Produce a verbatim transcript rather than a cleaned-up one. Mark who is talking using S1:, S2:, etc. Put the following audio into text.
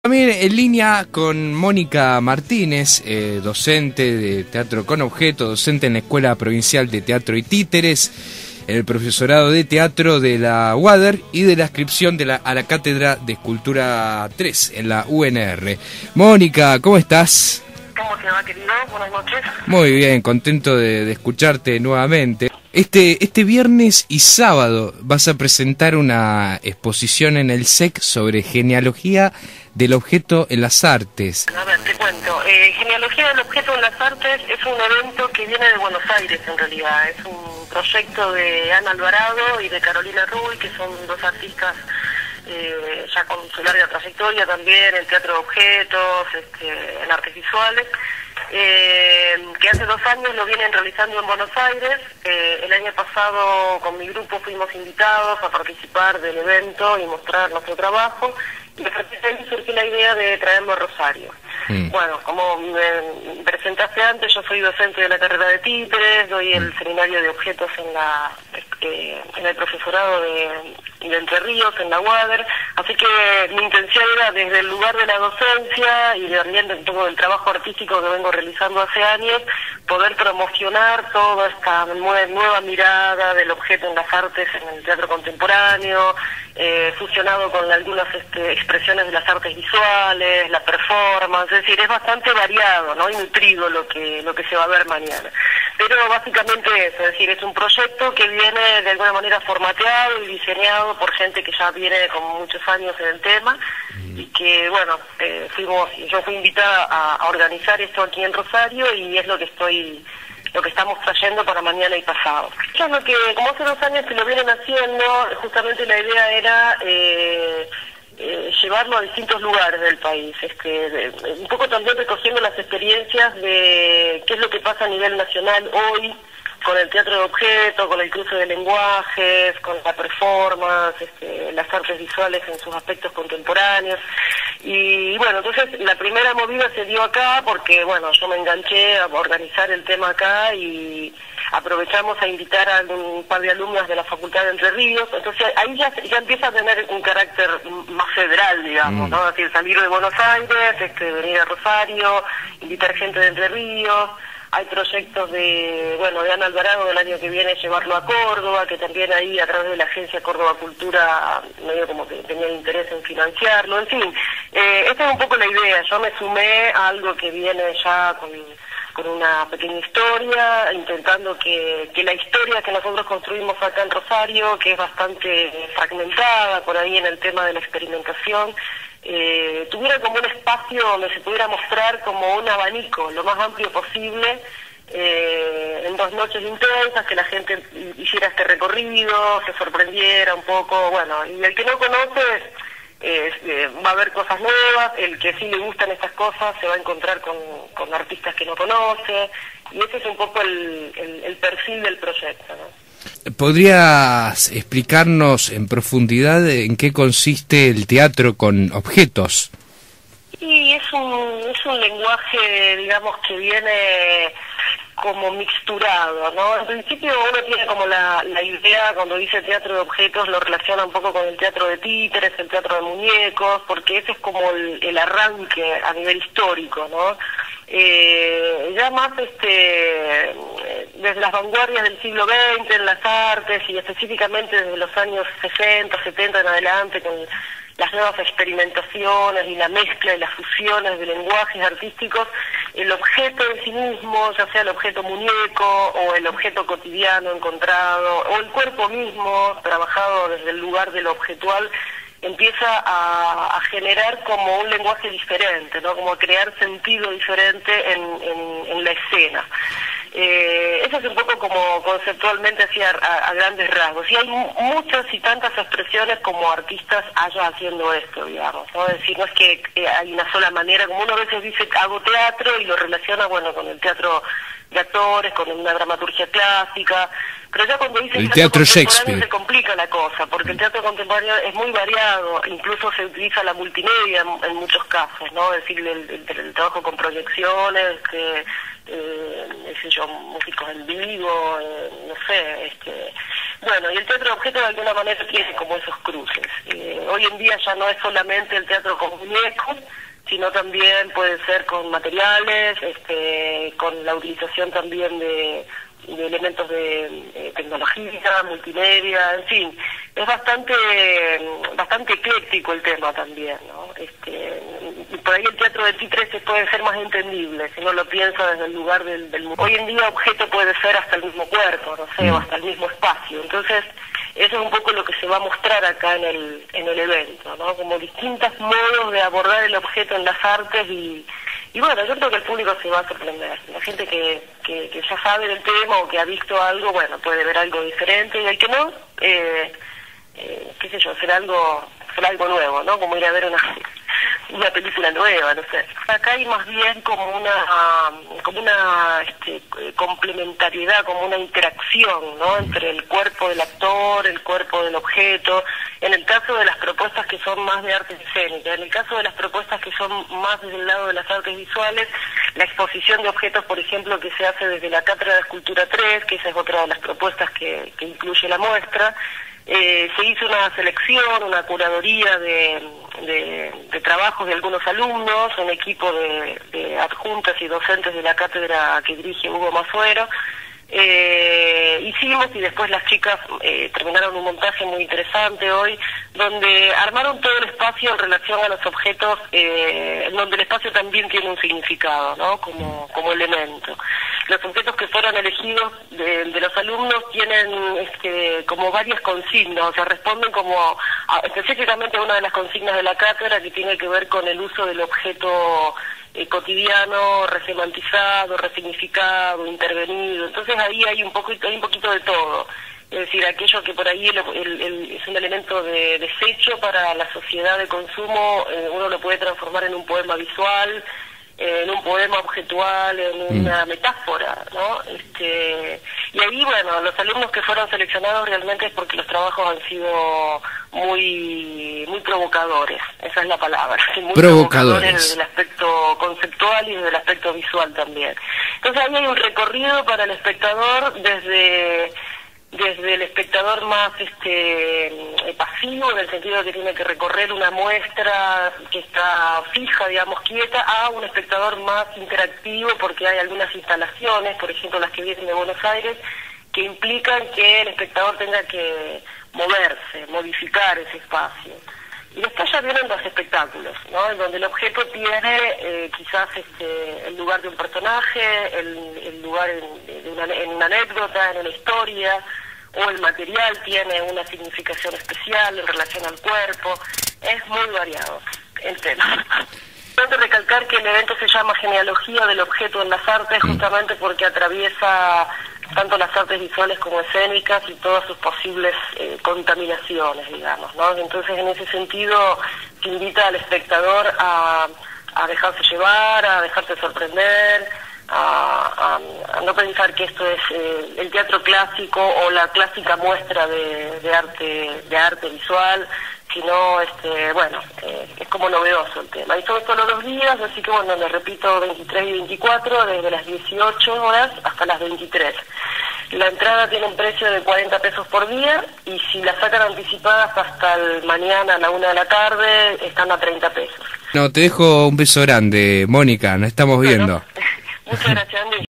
S1: También en línea con Mónica Martínez, eh, docente de Teatro con Objeto, docente en la Escuela Provincial de Teatro y Títeres, en el profesorado de teatro de la U A D E R y de la inscripción de la, a la Cátedra de Escultura tres en la U N R. Mónica, ¿cómo estás?
S2: ¿Cómo te va, querido? Buenas noches.
S1: Muy bien, contento de, de escucharte nuevamente. Este, este viernes y sábado vas a presentar una exposición en el S E C sobre genealogía del objeto en las artes.
S2: A ver, te cuento. Eh, genealogía del objeto en las artes es un evento que viene de Buenos Aires, en realidad. Es un proyecto de Ana Alvarado y de Carolina Ruy, que son dos artistas eh, ya con su larga trayectoria también en teatro de objetos, este, en artes visuales. Eh, que hace dos años lo vienen realizando en Buenos Aires. Eh, el año pasado con mi grupo fuimos invitados a participar del evento y mostrar nuestro trabajo, y a partir de ahí surgió la idea de traerlo a Rosario. Mm. Bueno, como me presentaste antes, yo soy docente de la carrera de títeres, doy el seminario de objetos en la eh, en el profesorado de, de Entre Ríos, en la U A D E R, así que mi intención era desde el lugar de la docencia y también de todo el trabajo artístico que vengo realizando hace años, poder promocionar toda esta nueva mirada del objeto en las artes en el teatro contemporáneo, eh, fusionado con algunas este, expresiones de las artes visuales, la performance, es decir, es bastante variado, ¿no? Y nutrido lo que lo que se va a ver mañana. Pero básicamente eso, es decir, es un proyecto que viene de alguna manera formateado y diseñado por gente que ya viene con muchos años en el tema, y que, bueno, eh, fuimos, yo fui invitada a, a organizar esto aquí en Rosario, y es lo que estoy, lo que estamos trayendo para mañana y pasado. Yo lo que, como hace dos años que lo vienen haciendo, justamente la idea era eh, eh, llevarlo a distintos lugares del país, este, de, un poco también recogiendo las experiencias de qué es lo que pasa a nivel nacional hoy, con el teatro de objeto, con el cruce de lenguajes, con la performance, este, las artes visuales en sus aspectos contemporáneos. Y bueno, entonces la primera movida se dio acá porque, bueno, yo me enganché a organizar el tema acá y aprovechamos a invitar a un par de alumnas de la Facultad de Entre Ríos. Entonces ahí ya, ya empieza a tener un carácter más federal, digamos, mm. ¿no? Es decir, salir de Buenos Aires, este, venir a Rosario, invitar gente de Entre Ríos. Hay proyectos de, bueno, de Ana Alvarado del año que viene llevarlo a Córdoba, que también ahí a través de la agencia Córdoba Cultura medio como que tenía interés en financiarlo, en fin. Eh, esta es un poco la idea. Yo me sumé a algo que viene ya con, con una pequeña historia, intentando que, que la historia que nosotros construimos acá en Rosario, que es bastante fragmentada por ahí en el tema de la experimentación, Eh, tuviera como un espacio donde se pudiera mostrar como un abanico lo más amplio posible, eh, en dos noches intensas, que la gente hiciera este recorrido, se sorprendiera un poco, bueno, y el que no conoce eh, eh, va a ver cosas nuevas, el que sí le gustan estas cosas se va a encontrar con, con artistas que no conoce, y ese es un poco el, el, el perfil del proyecto, ¿no?
S1: ¿Podrías explicarnos en profundidad en qué consiste el teatro con objetos?
S2: Sí, es un, es un lenguaje, digamos, que viene como mixturado, ¿no? En principio uno tiene como la, la idea, cuando dice teatro de objetos, lo relaciona un poco con el teatro de títeres, el teatro de muñecos, porque ese es como el, el arranque a nivel histórico, ¿no? Eh, ya más este desde las vanguardias del siglo veinte en las artes, y específicamente desde los años sesenta, setenta en adelante, con las nuevas experimentaciones y la mezcla y las fusiones de lenguajes artísticos, el objeto en sí mismo, ya sea el objeto muñeco o el objeto cotidiano encontrado, o el cuerpo mismo, trabajado desde el lugar de lo objetual, empieza a, a generar como un lenguaje diferente, ¿no? Como a crear sentido diferente en, en, en la escena. Eh, eso es un poco como conceptualmente así a, a, a grandes rasgos. Y hay muchas y tantas expresiones como artistas haya haciendo esto, digamos, ¿no? Es decir, no es que eh, hay una sola manera, como uno a veces dice hago teatro y lo relaciona, bueno, con el teatro de actores, con una dramaturgia clásica, pero ya cuando dice
S1: el
S2: teatro
S1: teatro Shakespeare
S2: se complica la cosa, porque el teatro contemporáneo es muy variado, incluso se utiliza la multimedia en, en muchos casos, ¿no? Es decir, el, el, el trabajo con proyecciones, que, eh, qué sé yo, músicos en vivo, eh, no sé, este, Bueno, y el teatro de objeto de alguna manera tiene como esos cruces. Eh, hoy en día ya no es solamente el teatro con muñecos, sino también puede ser con materiales, este, con la utilización también de, de elementos de eh, tecnología, multimedia, en fin. Es bastante bastante ecléctico el tema también, ¿no? Este, y por ahí el teatro de títeres puede ser más entendible, si uno lo piensa desde el lugar del, del mundo. Hoy en día objeto puede ser hasta el mismo cuerpo, no sé, o hasta el mismo espacio. Entonces, eso es un poco lo que se va a mostrar acá en el en el evento, ¿no? Como distintos modos de abordar el objeto en las artes y, y bueno, yo creo que el público se va a sorprender. La gente que, que, que ya sabe del tema o que ha visto algo, bueno, puede ver algo diferente, y el que no, eh, eh, qué sé yo, será algo, será algo nuevo, ¿no? Como ir a ver una... una película nueva, no sé. Acá hay más bien como una uh, como una este, complementariedad, como una interacción, ¿no? Entre el cuerpo del actor, el cuerpo del objeto. En el caso de las propuestas que son más de artes escénicas, en el caso de las propuestas que son más desde el lado de las artes visuales, la exposición de objetos, por ejemplo, que se hace desde la Cátedra de Escultura tres, que esa es otra de las propuestas que, que incluye la muestra. Eh, se hizo una selección, una curaduría de, de, de trabajos de algunos alumnos, un equipo de, de adjuntas y docentes de la cátedra que dirige Hugo Masuero. Eh, hicimos y después las chicas eh, terminaron un montaje muy interesante hoy, donde armaron todo el espacio en relación a los objetos, eh, en donde el espacio también tiene un significado, ¿no? Como, como elemento. Los objetos que fueron elegidos de, de los alumnos tienen este, como varias consignas, o sea, responden como a, específicamente a una de las consignas de la cátedra, que tiene que ver con el uso del objeto eh, cotidiano, resemantizado, resignificado, intervenido. Entonces ahí hay un poquito, hay un poquito de todo. Es decir, aquello que por ahí el, el, el, es un elemento de desecho para la sociedad de consumo, eh, uno lo puede transformar en un poema visual, en un poema objetual, en una mm. metáfora, ¿no? Este, y ahí, bueno, los alumnos que fueron seleccionados realmente es porque los trabajos han sido muy muy provocadores, esa es la palabra, muy
S1: provocadores,
S2: provocadores desde el aspecto conceptual y desde el aspecto visual también. Entonces ahí hay un recorrido para el espectador desde... desde el espectador más este pasivo, en el sentido de que tiene que recorrer una muestra que está fija, digamos, quieta, a un espectador más interactivo, porque hay algunas instalaciones, por ejemplo las que vienen de Buenos Aires, que implican que el espectador tenga que moverse, modificar ese espacio. Y después ya vienen los espectáculos, ¿no? En donde el objeto tiene eh, quizás este, el lugar de un personaje, el, el lugar en, de una, en una anécdota, en una historia, o el material tiene una significación especial en relación al cuerpo. Es muy variado el tema. Tengo que recalcar que el evento se llama Genealogía del Objeto en las Artes, justamente porque atraviesa tanto las artes visuales como escénicas y todas sus posibles eh, contaminaciones, digamos, ¿no? Entonces, en ese sentido, se invita al espectador a, a dejarse llevar, a dejarse sorprender, a, a, a no pensar que esto es eh, el teatro clásico o la clásica muestra de, de arte de arte visual, sino, este, bueno, eh, es como novedoso el tema. Y son solo dos días, así que, bueno, les repito, veintitrés y veinticuatro, desde las dieciocho horas hasta las veintitrés. La entrada tiene un precio de cuarenta pesos por día, y si la sacan anticipadas hasta el mañana a la una de la tarde, están a treinta pesos.
S1: No, te dejo un beso grande, Mónica, nos estamos viendo.
S2: Bueno, muchas gracias, Andy.